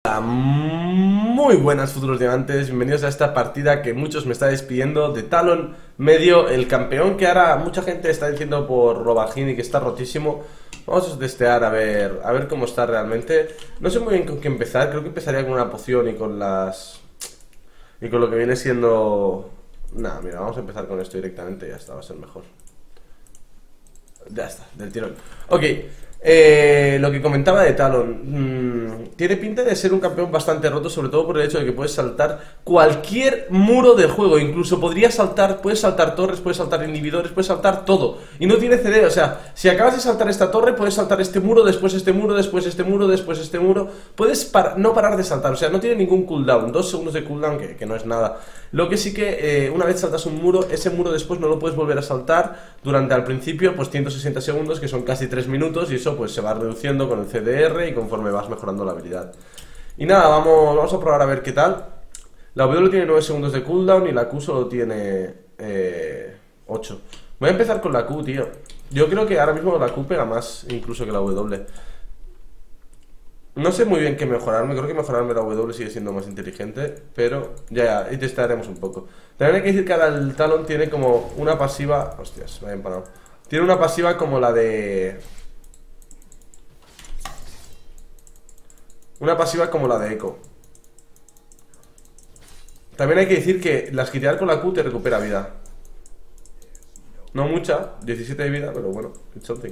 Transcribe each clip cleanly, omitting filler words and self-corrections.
Muy buenas futuros diamantes, bienvenidos a esta partida que muchos me estáis pidiendo de Talon medio, el campeón que ahora mucha gente está diciendo por Robagini que está rotísimo. Vamos a testear a ver cómo está realmente. No sé muy bien con qué empezar, creo que empezaría con una poción y con las... y con lo que viene siendo... Nada, mira, vamos a empezar con esto directamente y ya está, va a ser mejor. Ya está, del tirón. Ok, lo que comentaba de Talon, tiene pinta de ser un campeón bastante roto, sobre todo por el hecho de que puedes saltar cualquier muro del juego. Incluso podrías saltar, puedes saltar torres, puedes saltar inhibidores, puedes saltar todo. Y no tiene CD, o sea, si acabas de saltar esta torre, puedes saltar este muro, después este muro, después este muro, después este muro. Puedes no parar de saltar, o sea, no tiene ningún cooldown, 2 segundos de cooldown, que no es nada. Lo que sí que una vez saltas un muro, ese muro después no lo puedes volver a saltar durante al principio pues 160 segundos, que son casi 3 minutos, y eso pues se va reduciendo con el CDR y conforme vas mejorando la habilidad. Y nada, vamos a probar a ver qué tal. La W tiene 9 segundos de cooldown y la Q solo tiene 8. Voy a empezar con la Q, tío. Yo creo que ahora mismo la Q pega más incluso que la W. No sé muy bien qué mejorarme, creo que mejorarme la W sigue siendo más inteligente, pero ya, y testaremos un poco. También hay que decir que ahora el Talon tiene como una pasiva... Hostias, me he empanado. Tiene una pasiva como la de... Una pasiva como la de Echo. También hay que decir que la esquitear con la Q te recupera vida. No mucha, 17 de vida, pero bueno, it's something.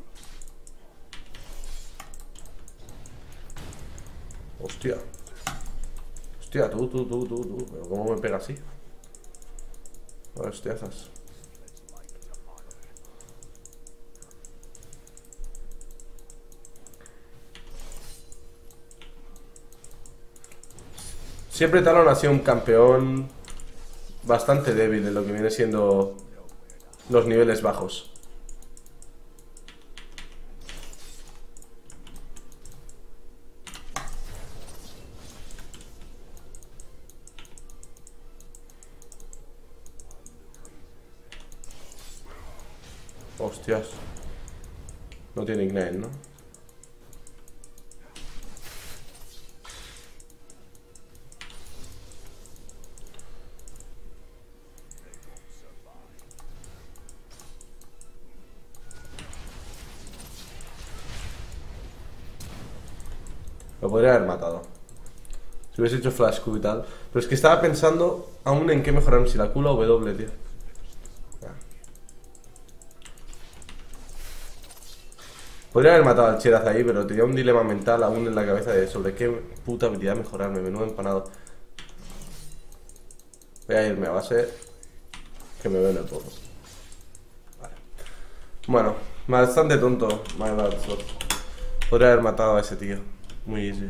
Hostia. Hostia, tú. Pero ¿cómo me pega así? Hostiazas. Siempre Talon ha sido un campeón bastante débil en lo que viene siendo los niveles bajos. Hostias. No tiene Ignite, ¿no? Lo podría haber matado si hubiese hecho flash Q y tal. Pero es que estaba pensando aún en qué mejorar, si la Q o la W, tío. Podría haber matado al Cheraz ahí, pero tenía un dilema mental aún en la cabeza de sobre qué puta habilidad mejorarme. Menudo empanado. Voy a irme a base que me ven el poco. Vale. Bueno, bastante tonto. Podría haber matado a ese tío. Muy easy.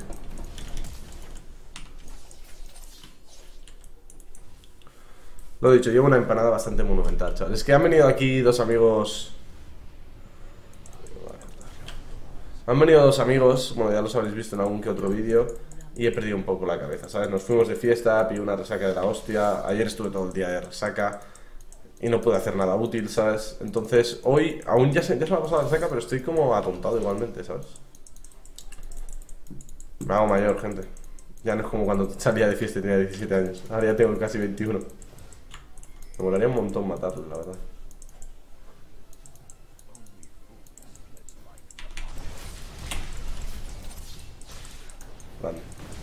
Lo dicho, llevo una empanada bastante monumental, chavales. Es que han venido aquí dos amigos. Han venido dos amigos, bueno, ya los habréis visto en algún que otro vídeo, y he perdido un poco la cabeza, ¿sabes? Nos fuimos de fiesta, pillé una resaca de la hostia. Ayer estuve todo el día de resaca y no pude hacer nada útil, ¿sabes? Entonces, hoy aún ya se me ha pasado la resaca, pero estoy como atontado igualmente, ¿sabes? Me hago mayor, gente. Ya no es como cuando salía de fiesta y tenía 17 años. Ahora ya tengo casi 21. Me molaría un montón matarlo, la verdad. Vale.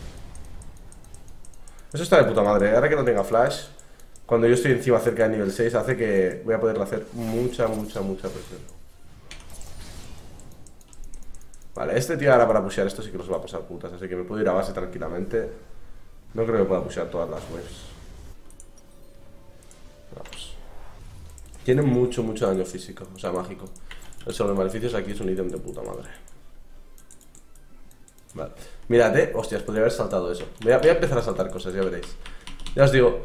Eso está de puta madre. Ahora que no tenga flash, cuando yo estoy encima cerca de nivel 6, hace que voy a poderle hacer mucha presión. Vale, este tío ahora para pushear esto sí que nos va a pasar putas, así que me puedo ir a base tranquilamente. No creo que pueda pushear todas las waves. Vamos. Tiene mucho daño físico, o sea, mágico. El sobre maleficios aquí es un ítem de puta madre. Vale, mírate, hostias, podría haber saltado eso. Voy a empezar a saltar cosas, ya veréis. Ya os digo.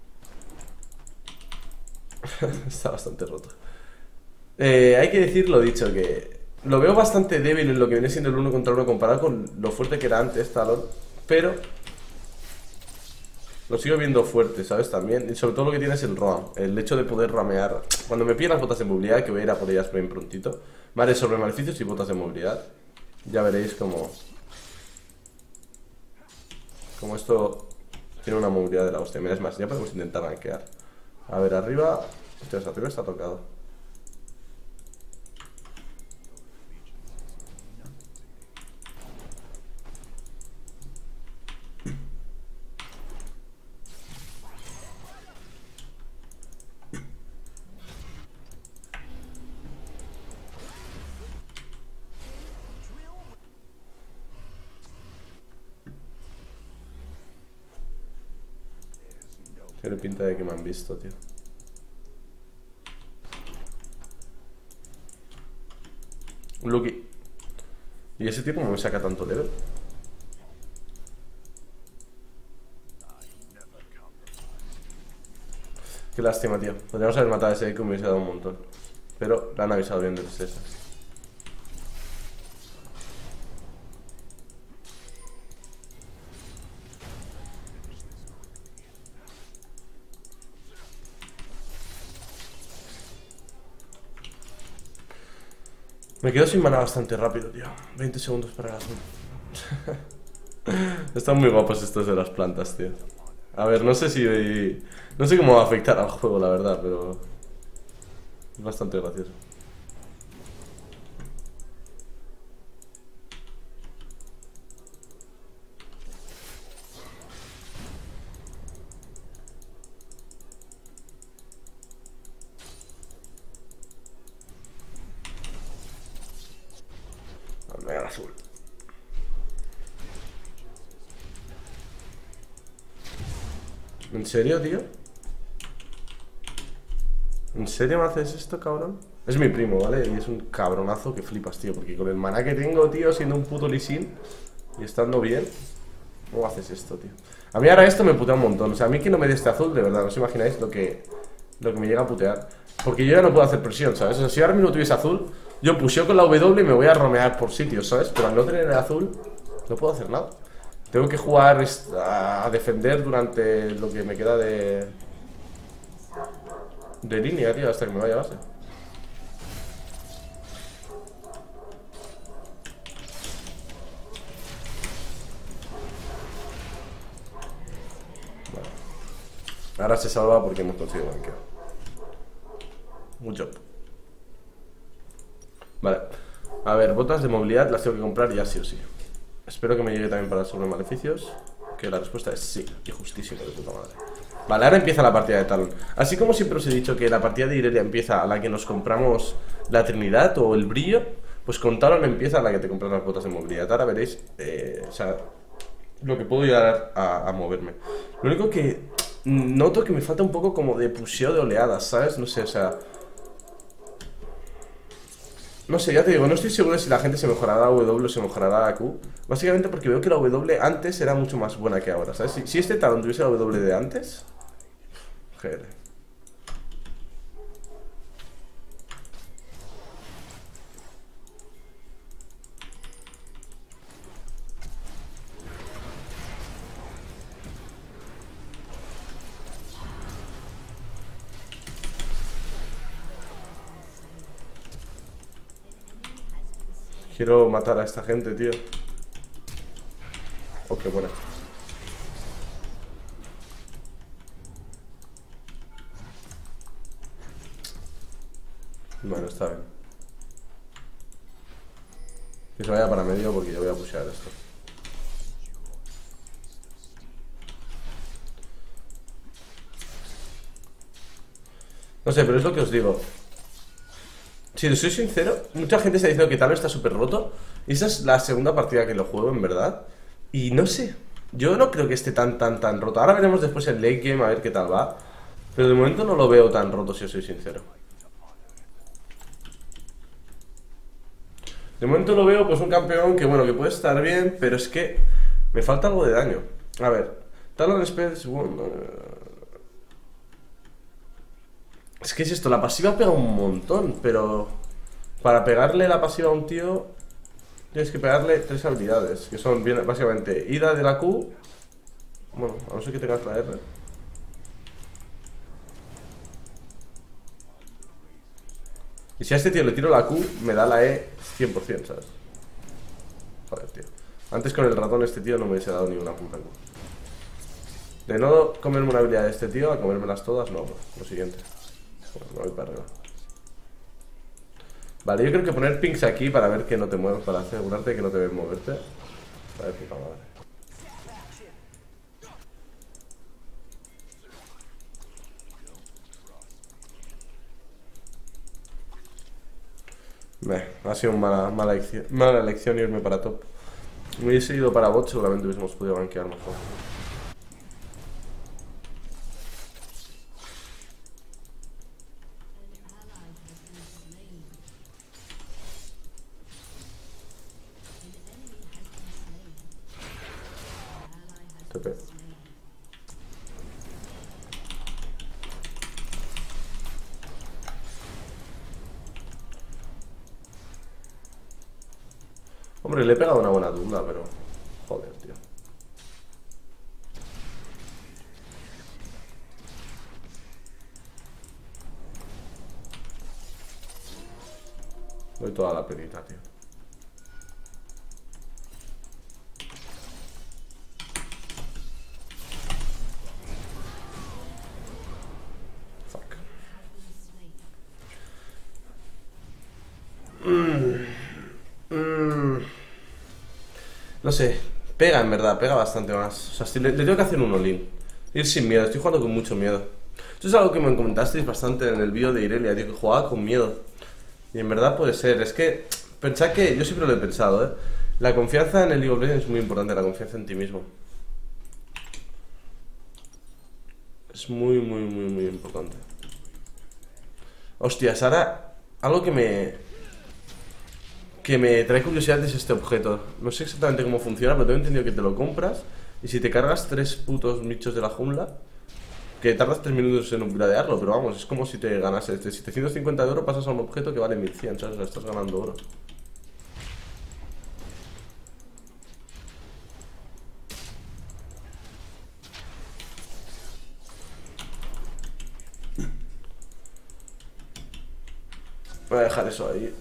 Está bastante roto. Hay que decir lo dicho, que lo veo bastante débil en lo que viene siendo el 1 contra 1 comparado con lo fuerte que era antes Talon, pero lo sigo viendo fuerte, ¿sabes? También, y sobre todo lo que tiene es el roam, el hecho de poder ramear. Cuando me piden las botas de movilidad, que voy a ir a por ellas bien prontito. Vale, sobre maleficios y botas de movilidad. Ya veréis cómo Como esto tiene una movilidad de la hostia. Mira, es más, ya podemos intentar gankear. A ver, arriba. Hostias, arriba está tocado. Tiene pinta de que me han visto, tío. Lucky. ¿Y ese tío cómo me saca tanto level? Qué lástima, tío. Podríamos haber matado a ese que me hubiese dado un montón. Pero le han avisado bien desde esas. Me quedo sin mana bastante rápido, tío. 20 segundos para el azul. Están muy guapos estos de las plantas, tío. A ver, no sé si... No sé cómo va a afectar al juego, la verdad, pero... Es bastante gracioso. Mega azul. ¿En serio, tío? ¿En serio me haces esto, cabrón? Es mi primo, ¿vale? Y es un cabronazo que flipas, tío. Porque con el maná que tengo, tío, siendo un puto Lee Sin y estando bien, ¿cómo haces esto, tío? A mí ahora esto me putea un montón. O sea, a mí que no me dé este azul, de verdad, no os imagináis lo que me llega a putear. Porque yo ya no puedo hacer presión, ¿sabes? O sea, si ahora mismo tuviese azul, yo pusheo con la W y me voy a romear por sitios, ¿sabes? Pero al no tener el azul, no puedo hacer nada. Tengo que jugar a defender durante lo que me queda de línea, tío, hasta que me vaya a base. Vale. Ahora se salva porque hemos conseguido gankear. Mucho. Vale. A ver, botas de movilidad las tengo que comprar ya sí o sí. Espero que me llegue también para sobre maleficios. Que la respuesta es sí, y justísimo, de puta madre. Vale, ahora empieza la partida de Talon. Así como siempre os he dicho que la partida de Irelia empieza a la que nos compramos la Trinidad o el brillo, pues con Talon empieza a la que te compras las botas de movilidad. Ahora veréis, o sea, lo que puedo llegar a moverme. Lo único que noto que me falta un poco como de pusheo de oleadas, ¿sabes? No sé, o sea... No sé, ya te digo, no estoy seguro de si la gente se mejorará la W o se mejorará la Q. Básicamente porque veo que la W antes era mucho más buena que ahora, ¿sabes? Si este Talon tuviese la W de antes... GL. Quiero matar a esta gente, tío. Oh, qué buena. Bueno, está bien. Que se vaya para medio porque yo voy a pushear esto. No sé, pero es lo que os digo. Si os soy sincero, mucha gente está diciendo que Talon está súper roto. Y esa es la segunda partida que lo juego, en verdad. Y no sé, yo no creo que esté tan roto. Ahora veremos después el late game a ver qué tal va. Pero de momento no lo veo tan roto, si os soy sincero. De momento lo veo pues un campeón que bueno, que puede estar bien, pero es que me falta algo de daño. A ver, Talon Spells, bueno, es que es esto, la pasiva pega un montón, pero para pegarle la pasiva a un tío tienes que pegarle 3 habilidades, que son básicamente ida de la Q, bueno, a no ser que tengas la R. Y si a este tío le tiro la Q, me da la E 100%, ¿sabes? Joder, tío. Antes con el ratón este tío no me hubiese dado ni una puta Q. De no comerme una habilidad de este tío a comérmelas todas, no, lo siguiente. Bueno, me voy para arriba. Vale, yo creo que poner pings aquí para ver que no te muevas, para asegurarte que no te ves moverte. A ver, puta madre. Ha sido mala elección irme para top. Me hubiese ido para bot, seguramente hubiésemos podido banquear mejor. TP. Hombre, le he pegado una buena tunda, pero... Joder, tío. Doy toda la penita, tío. Fuck. No sé, pega en verdad, pega bastante más. O sea, si le tengo que hacer un all-in. Ir sin miedo, estoy jugando con mucho miedo. Esto es algo que me comentasteis bastante en el vídeo de Irelia, tío, que jugaba con miedo. Y en verdad puede ser, es que... Pensad que, yo siempre lo he pensado, ¿eh? La confianza en el League of Legends es muy importante, la confianza en ti mismo. Es muy importante. Hostias, ahora... Algo que me trae curiosidad es este objeto. No sé exactamente cómo funciona, pero tengo entendido que te lo compras y si te cargas 3 putos bichos de la jungla, que tardas 3 minutos en upgradearlo, pero vamos, es como si te ganases de 750 de oro, pasas a un objeto que vale 1100, ¿sabes? O sea, estás ganando oro. Voy a dejar eso ahí.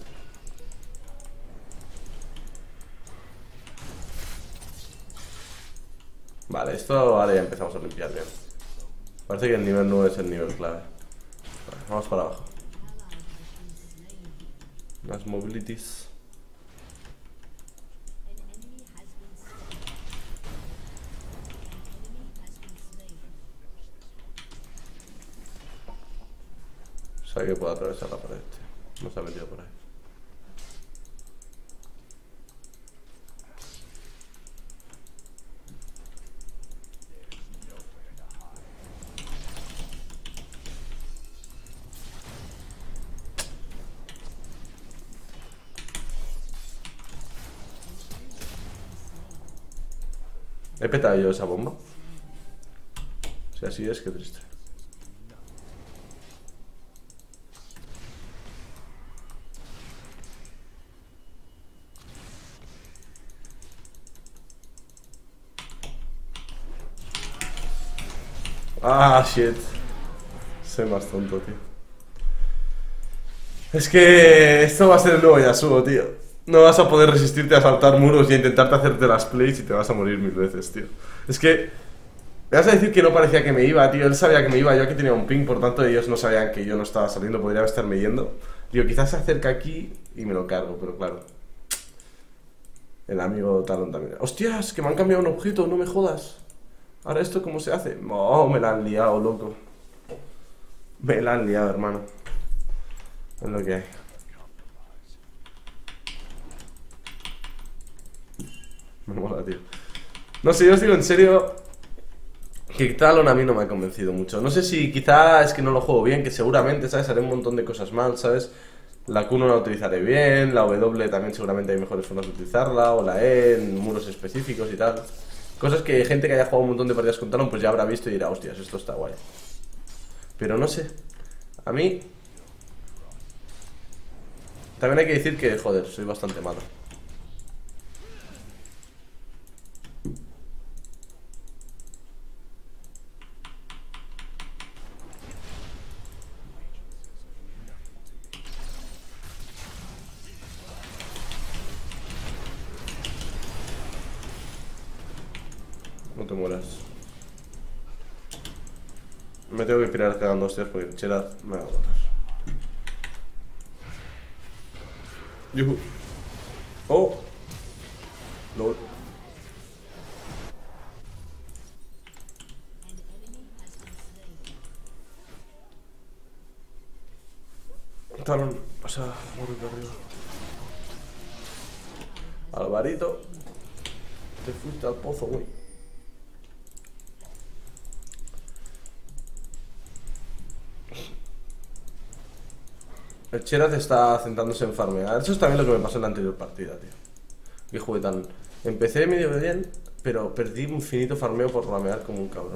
Vale, esto ahora ya empezamos a limpiar bien. Parece que el nivel 9 es el nivel clave. Vale, vamos para abajo. Las mobilities. Sabe que puedo atravesar la pared, tío. No se ha metido por ahí. He petado yo esa bomba. Si así es, qué triste. Ah, shit. Soy más tonto, tío. Es que esto va a ser el nuevo Yasuo, tío. No vas a poder resistirte a saltar muros y a intentarte hacerte las plays y te vas a morir 1000 veces, tío. Es que... Me vas a decir que no parecía que me iba, tío. Él sabía que me iba, yo aquí tenía un ping, por tanto ellos no sabían que yo no estaba saliendo, podría estarme yendo. Digo, quizás se acerca aquí y me lo cargo, pero claro. El amigo Talon también. ¡Hostias! Que me han cambiado un objeto, no me jodas. Ahora esto, ¿cómo se hace? Oh, me la han liado, loco. Me la han liado, hermano. Es lo que hay. Me mola, tío. No sé, yo os digo en serio que Talon a mí no me ha convencido mucho. No sé si quizá es que no lo juego bien, que seguramente, ¿sabes? Haré un montón de cosas mal, ¿sabes? La Q no la utilizaré bien, la W también seguramente hay mejores formas de utilizarla, o la E en muros específicos y tal. Cosas que gente que haya jugado un montón de partidas con Talon pues ya habrá visto y dirá, hostias, esto está guay. Pero no sé. A mí... También hay que decir que, joder, soy bastante malo. No te mueras. Me tengo que pirar cagando hostias porque el Cheraz me va a matar. Yuhu. Oh. LOL. Talón, o sea, muy arriba. Alvarito, te fuiste al pozo, güey. El Cheraz está centrándose en farmear. Eso es también lo que me pasó en la anterior partida, tío. Que jugué tan... Empecé medio bien, pero perdí un infinito farmeo por ramear como un cabrón.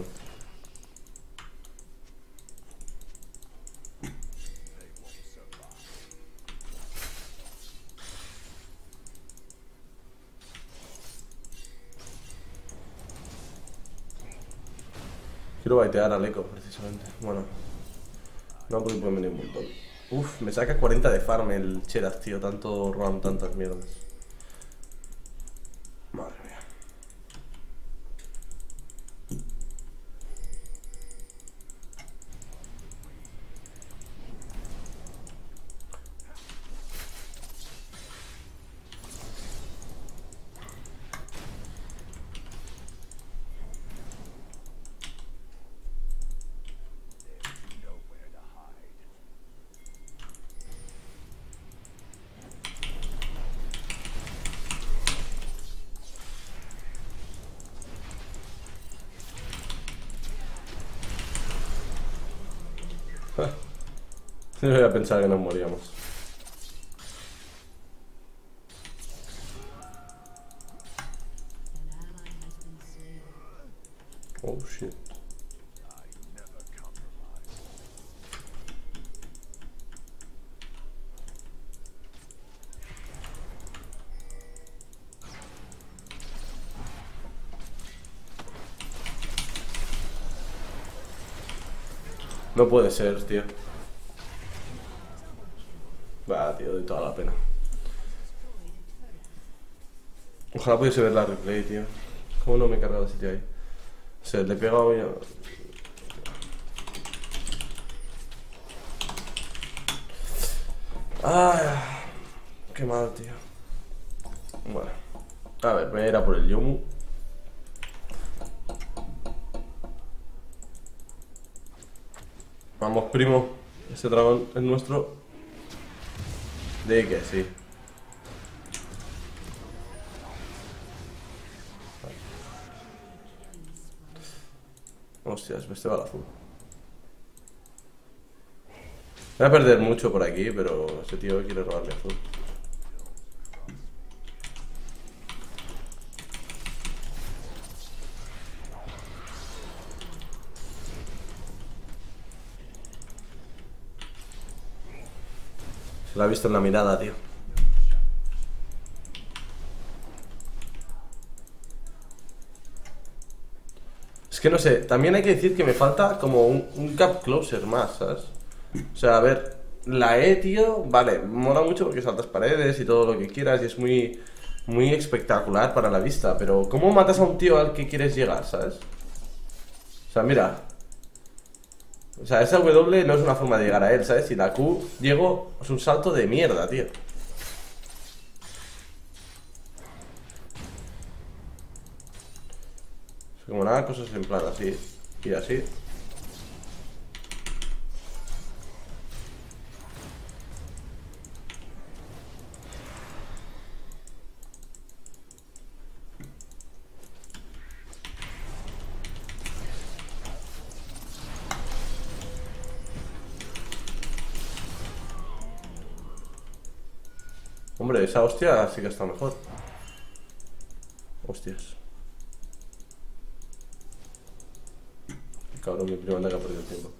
Quiero baitear al eco, precisamente. Bueno, no, porque pueden venir un montón. Uf, me saca 40 de farm el Cheraz, tío. Tanto run, tantas mierdas. Madre mía. No voy a pensar que nos moríamos. Oh shit. No puede ser, tío. Va, tío, de toda la pena. Ojalá pudiese ver la replay, tío. ¿Cómo no me he cargado ese tío ahí? O sea, le he pegado ya. Ay, qué mal, tío. Bueno, a ver, voy a ir a por el Yomu. Vamos, primo. Ese dragón es nuestro. De que sí. Hostias, este va al azul. Voy a perder mucho por aquí, pero ese tío quiere robarme azul. Se lo ha visto en la mirada, tío. Es que no sé, también hay que decir que me falta como un cap closer más, ¿sabes? O sea, a ver, la E, tío, vale, mola mucho porque saltas paredes y todo lo que quieras y es muy espectacular para la vista, pero ¿cómo matas a un tío al que quieres llegar, ¿sabes? O sea, mira. O sea, esa W no es una forma de llegar a él, ¿sabes? Y la Q, llego, es un salto de mierda, tío. Como nada, cosas en plan así y así. Hombre, esa hostia sí que está mejor. Hostias. Cabrón, mi primo anda que ha perdido el tiempo.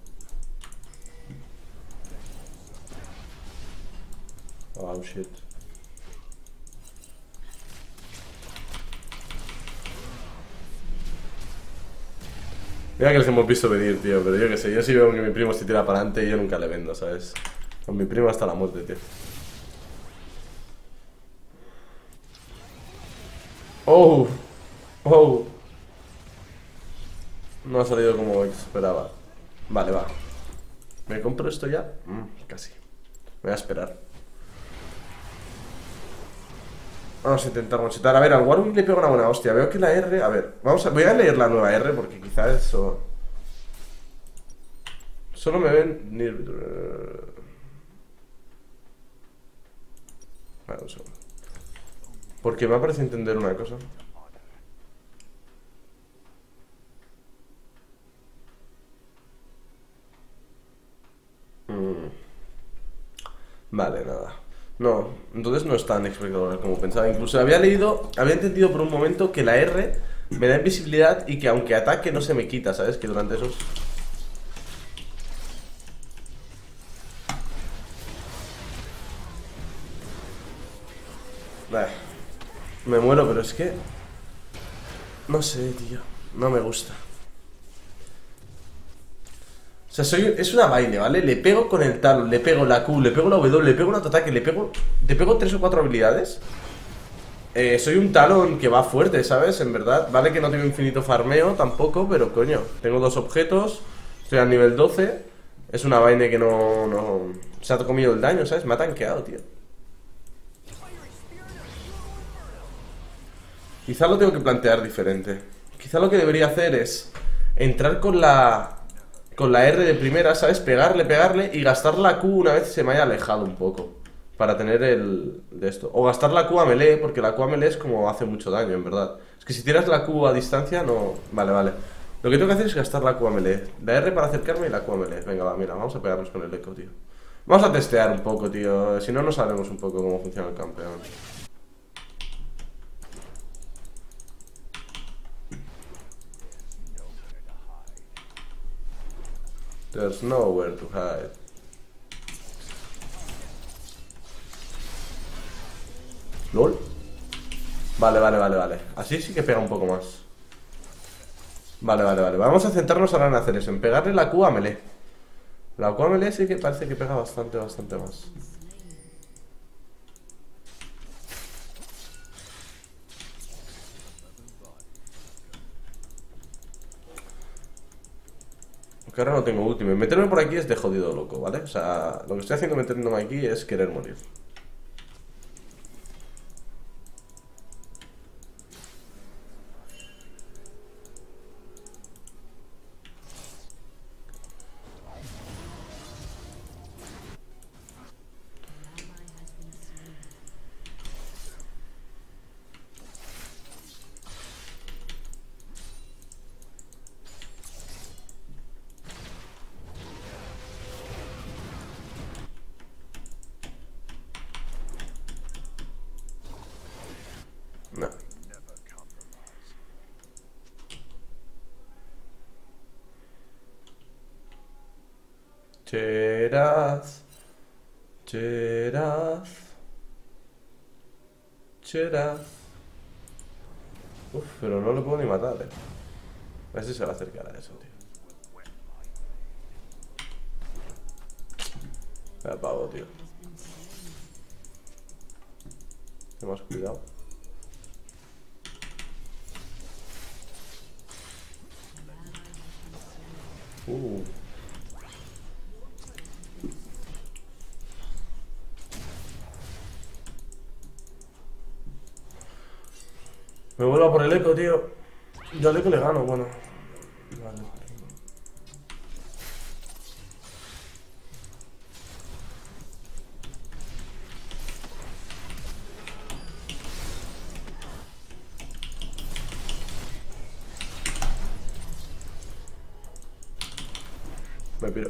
Oh shit. Mira que les hemos visto venir, tío, pero yo qué sé, yo sí veo que mi primo se tira para adelante y yo nunca le vendo, ¿sabes? Con mi primo hasta la muerte, tío. Oh, oh. No ha salido como esperaba. Vale, va. ¿Me compro esto ya? Casi. Me voy a esperar. Vamos a intentar monchetar. A ver, al Warwick le pega una buena hostia. Veo que la R... A ver, voy a leer la nueva R porque quizás eso... Solo me ven... Vale, un segundo. Porque me ha parecido entender una cosa. Vale, nada. No, entonces no es tan espectacular como pensaba. Incluso había entendido por un momento que la R me da invisibilidad y que aunque ataque no se me quita, ¿sabes? Que durante esos... Me muero, pero es que... No sé, tío. No me gusta. O sea, es una vaina, ¿vale? Le pego con el talón, le pego la Q, le pego la W, le pego un autoataque, le pego 3 o 4 habilidades. Soy un talón que va fuerte, ¿sabes? En verdad, vale que no tengo infinito farmeo tampoco, pero coño, tengo 2 objetos, estoy al nivel 12. Es una vaina que no se ha comido el daño, ¿sabes? Me ha tanqueado, tío. Quizá lo tengo que plantear diferente. Quizá lo que debería hacer es entrar con la R de primera, ¿sabes? Pegarle y gastar la Q una vez se me haya alejado un poco. Para tener el de esto. O gastar la Q a melee, porque la Q a melee es como hace mucho daño, en verdad. Es que si tiras la Q a distancia, no... Vale, vale. Lo que tengo que hacer es gastar la Q a melee. La R para acercarme y la Q a melee. Venga, va, mira, vamos a pegarnos con el eco, tío. Vamos a testear un poco, tío. Si no, no sabemos un poco cómo funciona el campeón. There's nowhere to hide. ¿Lol? Vale. Así sí que pega un poco más. Vale. Vamos a centrarnos ahora en hacer eso, en pegarle la Q a melee. La Q a melee sí que parece que pega bastante más. Que ahora no tengo último. Meterme por aquí es de jodido loco, ¿vale? O sea, lo que estoy haciendo metiéndome aquí es querer morir. No. Cheraz. Uf, pero no lo puedo ni matar, A ver si se va a acercar a eso, tío. Me apago, tío. Ten más cuidado. Me vuelvo a por el eco, tío. Yo al eco le gano, bueno. Vale. Me piro.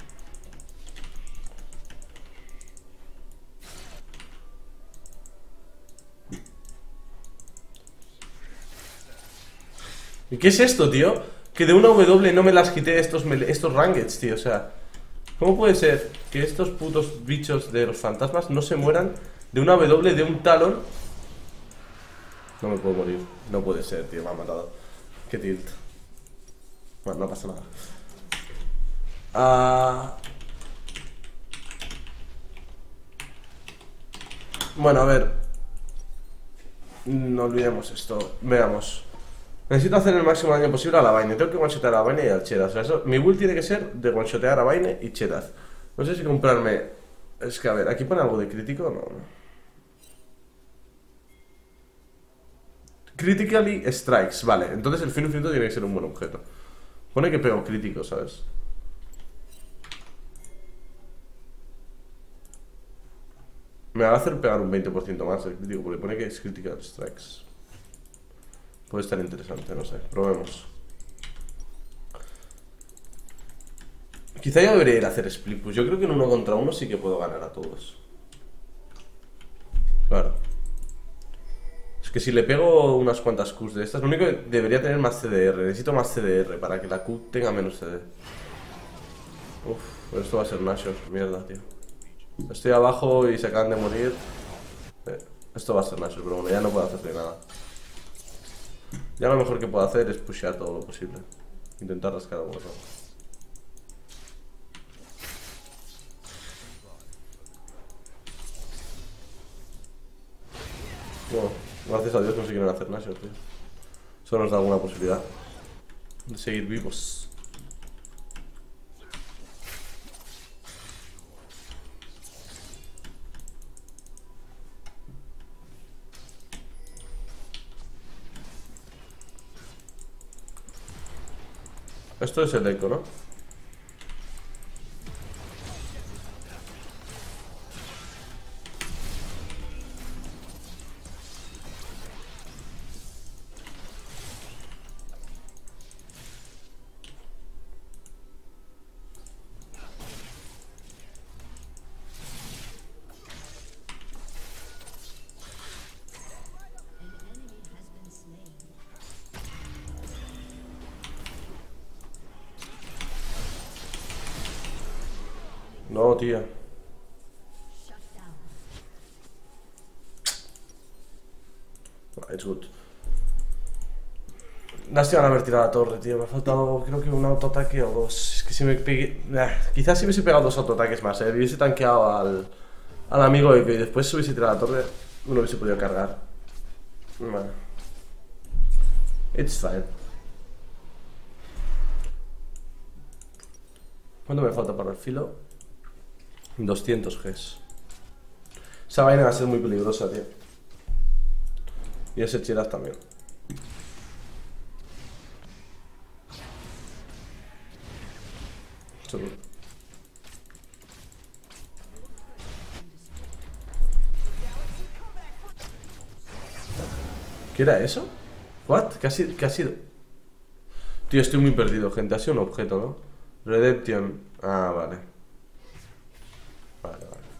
¿Y qué es esto, tío? Que de una W no me las quité estos rangeds, tío, o sea... ¿Cómo puede ser que estos putos bichos de los fantasmas no se mueran de una W de un talón? No me puedo morir, no puede ser, tío, me han matado. Qué tilt. Bueno, no pasa nada. Bueno, a ver. No olvidemos esto. Veamos. Necesito hacer el máximo daño posible a la Vayne. Tengo que one-shotear a la Vayne y al Cheraz. O sea, mi build tiene que ser de one-shotear a Vayne y Cheraz. No sé si comprarme... Es que a ver, ¿aquí pone algo de crítico? No, no. Critically strikes, vale. Entonces el fin infinito tiene que ser un buen objeto. Pone que pego crítico, ¿sabes? Me va a hacer pegar un 20% más el crítico, porque pone que es critical strikes. Puede estar interesante, no sé. Probemos. Quizá yo debería ir a hacer split push. Yo creo que en 1 contra 1 sí que puedo ganar a todos. Claro. Es que si le pego unas cuantas Qs de estas, lo único que debería tener más CDR. Necesito más CDR para que la Q tenga menos CD. Uf, pero esto va a ser Nashor. Mierda, tío. Estoy abajo y se acaban de morir. Esto va a ser Nashor, pero bueno, ya no puedo hacerle nada. Ya lo mejor que puedo hacer es pushear todo lo posible. Intentar rascar algo mejor. Bueno, gracias a Dios consiguieron hacer Nashor, tío. Eso nos da alguna posibilidad de seguir vivos. Esto es el eco, ¿no? No, tía. It's good. Lástima no haber tirado la torre, tío. Me ha faltado, creo que un autoataque o dos. Es que si me pegué... quizás si hubiese pegado 2 autoataques más, hubiese tanqueado al amigo y que después hubiese tirado la torre, no lo hubiese podido cargar. Bueno. It's fine. ¿Cuánto me falta para el filo? 200 Gs. Esa vaina va a ser muy peligrosa, tío. Y ese Cheraz también. Seguro. ¿Qué era eso? ¿What? ¿Qué ha sido? Tío, estoy muy perdido, gente. Ha sido un objeto, ¿no? Redemption. Ah, vale. Vale, vale.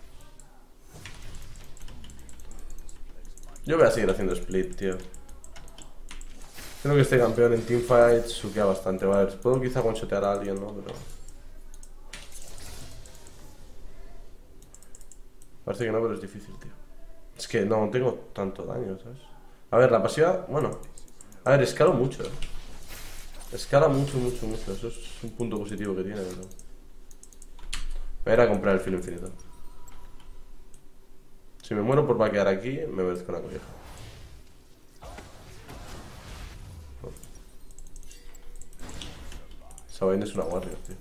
Yo voy a seguir haciendo split, tío. Creo que este campeón en teamfight suquea bastante. Vale, puedo quizá one-shotear a alguien, ¿no? Pero... parece que no, pero es difícil, tío. Es que no tengo tanto daño, ¿sabes? A ver, la pasiva, bueno. A ver, escalo mucho, Escala mucho, mucho, mucho. Eso es un punto positivo que tiene, pero... voy a ir a comprar el filo infinito. Si me muero por vaquear aquí, me merezco una colleja. Esa vaina es una warrior, tío.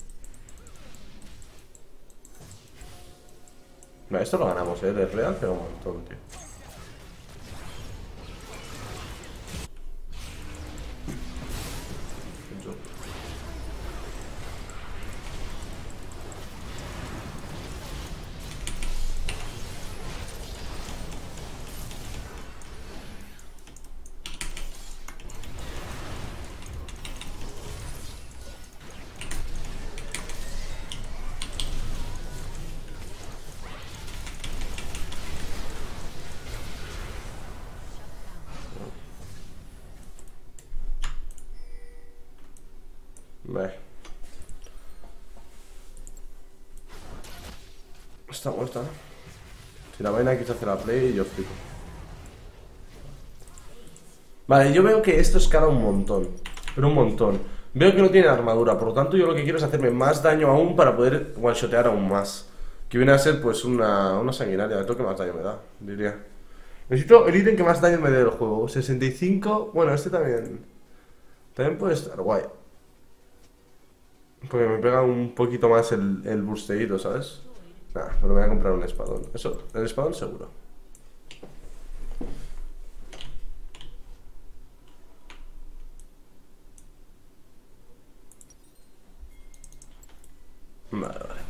Vale, esto lo ganamos, de real, pero un montón, tío. Está muerta, ¿no? Si la vaina quiso hacer la play, yo flipo. Vale, yo veo que esto escala un montón. Pero un montón. Veo que no tiene armadura, por lo tanto yo lo que quiero es hacerme más daño aún para poder one-shotear aún más. Que viene a ser pues una sanguinaria. Esto que más daño me da, diría. Necesito el ítem que más daño me dé del juego. 65... bueno, este también... También puede estar guay. Porque me pega un poquito más el bursteíto, ¿sabes? Nah, pero me voy a comprar un espadón. Eso, el espadón seguro. Vale, vale.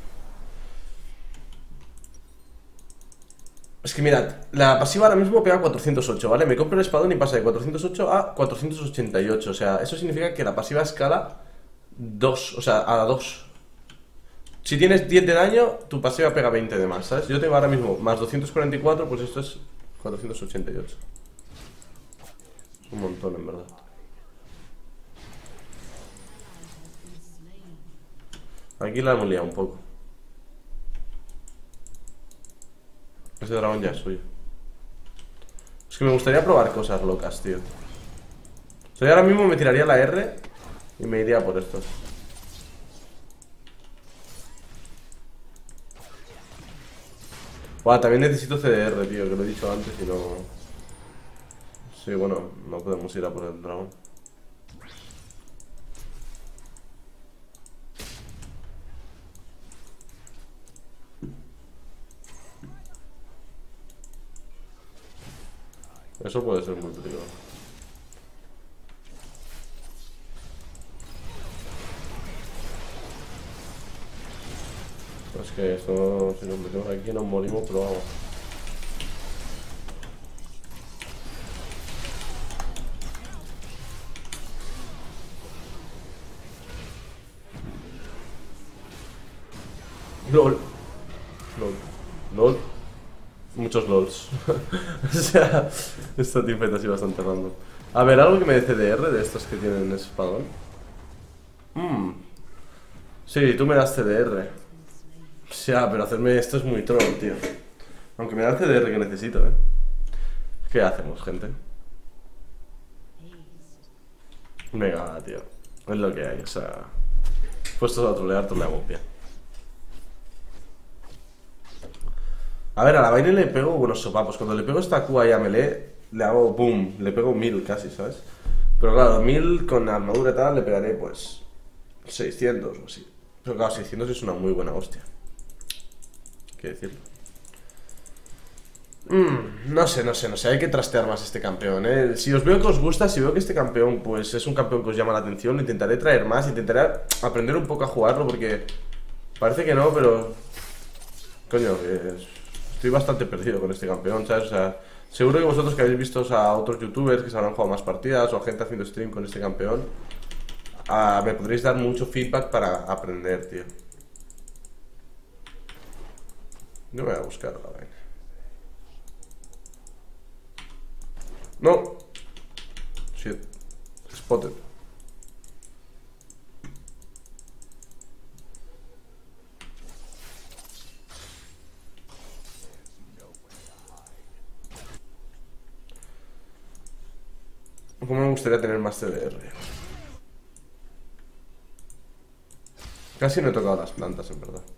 Es que mirad, la pasiva ahora mismo pega 408, ¿vale? Me compro el espadón y pasa de 408 a 488. O sea, eso significa que la pasiva escala 2, o sea, a 2. Si tienes 10 de daño, tu pasiva pega 20 de más, ¿sabes? Yo tengo ahora mismo más 244, pues esto es 488. Es un montón, en verdad. Aquí la hemos liado un poco. Ese dragón ya es suyo. Es que me gustaría probar cosas locas, tío. O sea, yo ahora mismo me tiraría la R y me iría por estos. Buah, también necesito CDR, tío, que lo he dicho antes y no... Sí, bueno, no podemos ir a por el dragón. Eso puede ser muy peligroso. Es que esto, si nos metemos aquí nos morimos, pero vamos. LOL. LOL. LOL. Muchos LOLs. O sea, esta teamfight ha sido bastante random. A ver, algo que me dé CDR de estos que tienen espadón. Sí, tú me das CDR. O sea, pero hacerme esto es muy troll, tío. Aunque me da el CDR que necesito, ¿eh? ¿Qué hacemos, gente? Venga, tío. Es lo que hay, o sea... Puestos a trolear, troleamos bien. A ver, a la vaina le pego buenos sopapos. Cuando le pego esta Q ahí a melee, le hago boom. Le pego 1000 casi, ¿sabes? Pero claro, 1000 con armadura y tal le pegaré pues 600 o así. Pero claro, 600 es una muy buena hostia. ¿Qué decirlo? No sé, hay que trastear más este campeón, ¿eh? Si os veo que os gusta, si veo que este campeón pues es un campeón que os llama la atención, lo intentaré traer más, intentaré aprender un poco a jugarlo porque parece que no, pero... Coño, estoy bastante perdido con este campeón, ¿sabes? O sea, seguro que vosotros que habéis visto a otros youtubers que se habrán jugado más partidas o a gente haciendo stream con este campeón, me podréis dar mucho feedback para aprender, tío. Yo me voy a buscar la vaina. No. Shit. Spotted. Como me gustaría tener más CDR. Casi no he tocado las plantas, en verdad.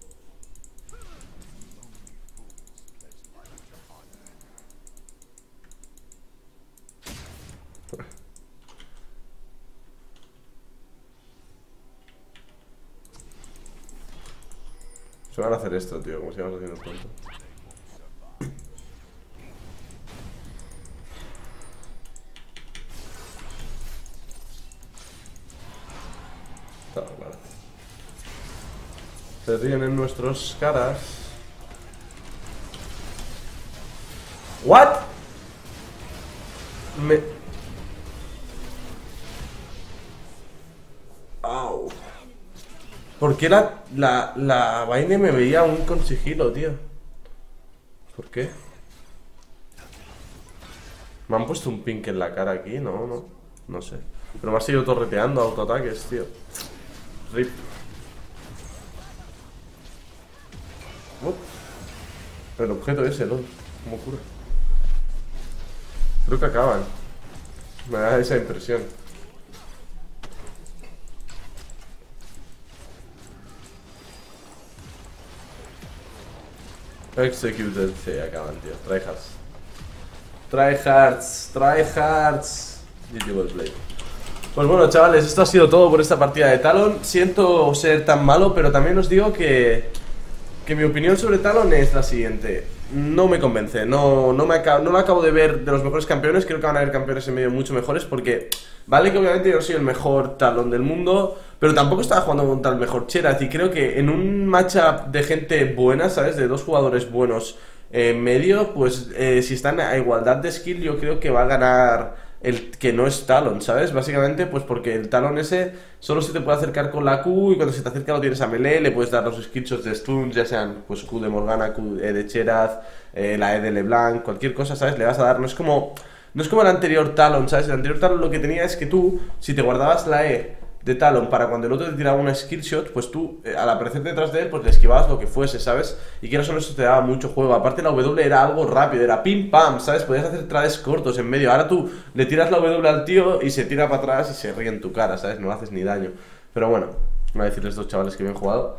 Se van a hacer esto, tío, como si íbamos haciendo pronto. Claro. Se ríen en nuestras caras. ¿What? Au. ¿Por qué la vaina me veía aún con sigilo, tío? ¿Por qué? Me han puesto un pink en la cara aquí, no sé. Pero me ha seguido torreteando autoataques, tío. RIP. El objeto ese, ¿no? ¿Cómo cura? Creo que acaban. Me da esa impresión. Executed, sí, acaban, tío. Tryhards. GG well played. Pues bueno, chavales, esto ha sido todo por esta partida de Talon. Siento ser tan malo, pero también os digo que mi opinión sobre Talon es la siguiente. No me convence, no lo acabo de ver de los mejores campeones. Creo que van a haber campeones en medio mucho mejores, porque vale que obviamente yo no soy el mejor Talon del mundo, pero tampoco estaba jugando contra el mejor Xerath. Y creo que en un matchup de gente buena, ¿sabes? De dos jugadores buenos en medio, pues si están a igualdad de skill, yo creo que va a ganar el que no es Talon, ¿sabes? Básicamente, pues porque el Talon ese solo se te puede acercar con la Q, y cuando se te acerca lo tienes a melee, le puedes dar los skillshots de stuns, ya sean pues Q de Morgana, Q de Xerath, la E de LeBlanc, cualquier cosa, ¿sabes? Le vas a dar, no es como el anterior Talon, ¿sabes? El anterior Talon lo que tenía es que tú, si te guardabas la E de Talon para cuando el otro te tiraba una skillshot, pues tú, al aparecer detrás de él, pues le esquivabas lo que fuese, ¿sabes? Y que eso te daba mucho juego. Aparte la W era algo rápido, era pim pam, ¿sabes? Podías hacer trades cortos en medio. Ahora tú le tiras la W al tío y se tira para atrás y se ríe en tu cara, ¿sabes? No haces ni daño. Pero bueno, voy a decirles a estos chavales que bien jugado.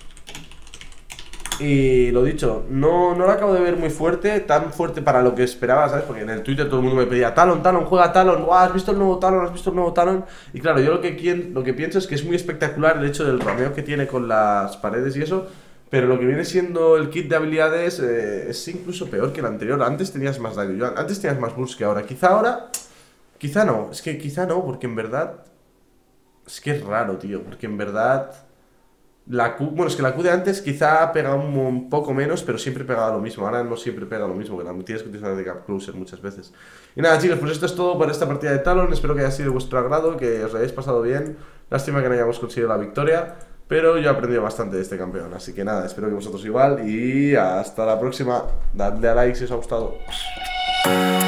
Y lo dicho, no lo acabo de ver muy fuerte, tan fuerte para lo que esperaba, ¿sabes? Porque en el Twitter todo el mundo me pedía Talon, juega Talon, ¿has visto el nuevo Talon? ¿Has visto el nuevo Talon? Y claro, yo lo que pienso es que es muy espectacular el hecho del rameo que tiene con las paredes y eso, pero lo que viene siendo el kit de habilidades es incluso peor que el anterior. Antes tenías más daño, antes tenías más burst que ahora. Quizá no, es que quizá no, porque en verdad es que es raro, tío, porque en verdad la Q, bueno, es que la Q de antes quizá pega un poco menos, pero siempre pegaba lo mismo. Ahora no siempre pega lo mismo, que tienes que utilizar de Gap Closer muchas veces. Y nada, chicos, pues esto es todo para esta partida de Talon. Espero que haya sido de vuestro agrado, que os lo hayáis pasado bien. Lástima que no hayamos conseguido la victoria, pero yo he aprendido bastante de este campeón. Así que nada, espero que vosotros igual. Y hasta la próxima. Dadle a like si os ha gustado.